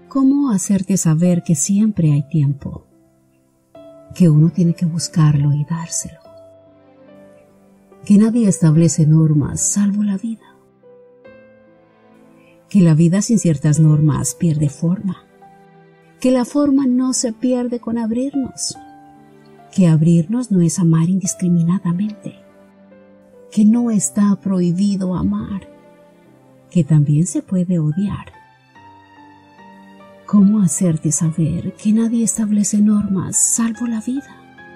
¿Cómo hacerte saber que siempre hay tiempo? Que uno tiene que buscarlo y dárselo. Que nadie establece normas salvo la vida. Que la vida sin ciertas normas pierde forma. Que la forma no se pierde con abrirnos. Que abrirnos no es amar indiscriminadamente. Que no está prohibido amar. Que también se puede odiar. ¿Cómo hacerte saber que nadie establece normas salvo la vida?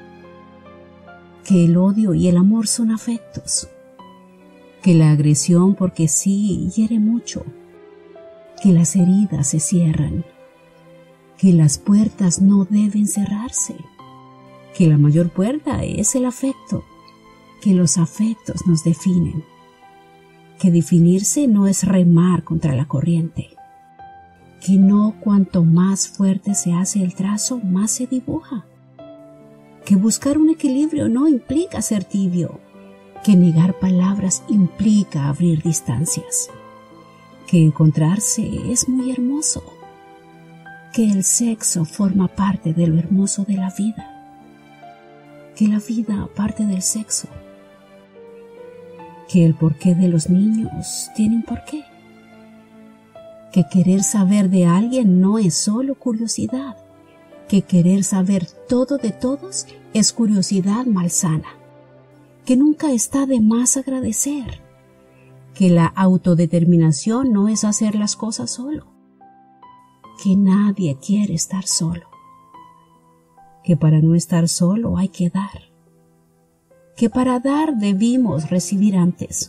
Que el odio y el amor son afectos. Que la agresión porque sí hiere mucho. Que las heridas se cierran. Que las puertas no deben cerrarse. Que la mayor puerta es el afecto. Que los afectos nos definen. Que definirse no es remar contra la corriente. Que no cuanto más fuerte se hace el trazo, más se dibuja. Que buscar un equilibrio no implica ser tibio. Que negar palabras implica abrir distancias. Que encontrarse es muy hermoso. Que el sexo forma parte de lo hermoso de la vida. Que la vida parte del sexo. Que el porqué de los niños tiene un porqué. Que querer saber de alguien no es solo curiosidad. Que querer saber todo de todos es curiosidad malsana. Que nunca está de más agradecer. Que la autodeterminación no es hacer las cosas solo. Que nadie quiere estar solo. Que para no estar solo hay que dar. Que para dar debimos recibir antes.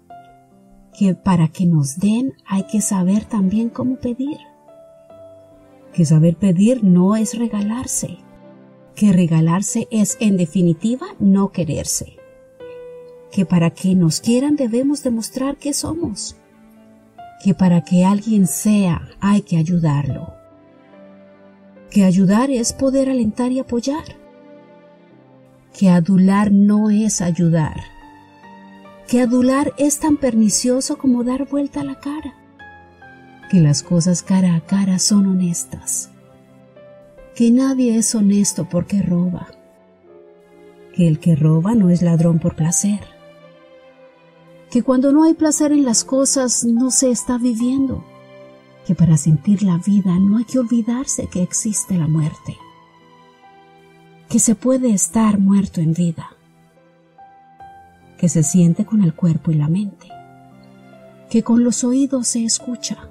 Que para que nos den hay que saber también cómo pedir. Que saber pedir no es regalarse. Que regalarse es, en definitiva, no quererse. Que para que nos quieran debemos demostrar que somos. Que para que alguien sea hay que ayudarlo. Que ayudar es poder alentar y apoyar. Que adular no es ayudar. Que adular es tan pernicioso como dar vuelta a la cara. Que las cosas cara a cara son honestas. Que nadie es honesto porque roba. Que el que roba no es ladrón por placer. Que cuando no hay placer en las cosas no se está viviendo. Que para sentir la vida no hay que olvidarse que existe la muerte. Que se puede estar muerto en vida. Que se siente con el cuerpo y la mente. Que con los oídos se escucha.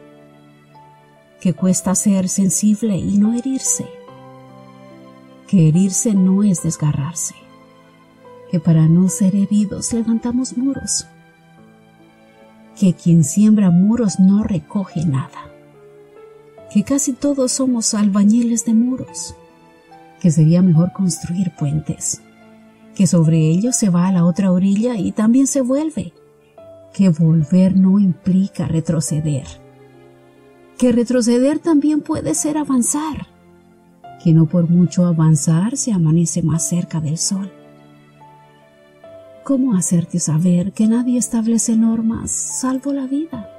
Que cuesta ser sensible y no herirse. Que herirse no es desgarrarse. Que para no ser heridos levantamos muros. Que quien siembra muros no recoge nada. Que casi todos somos albañiles de muros. Que sería mejor construir puentes. Que sobre ellos se va a la otra orilla y también se vuelve. Que volver no implica retroceder. Que retroceder también puede ser avanzar. Que no por mucho avanzar se amanece más cerca del sol. ¿Cómo hacerte saber que nadie establece normas salvo la vida?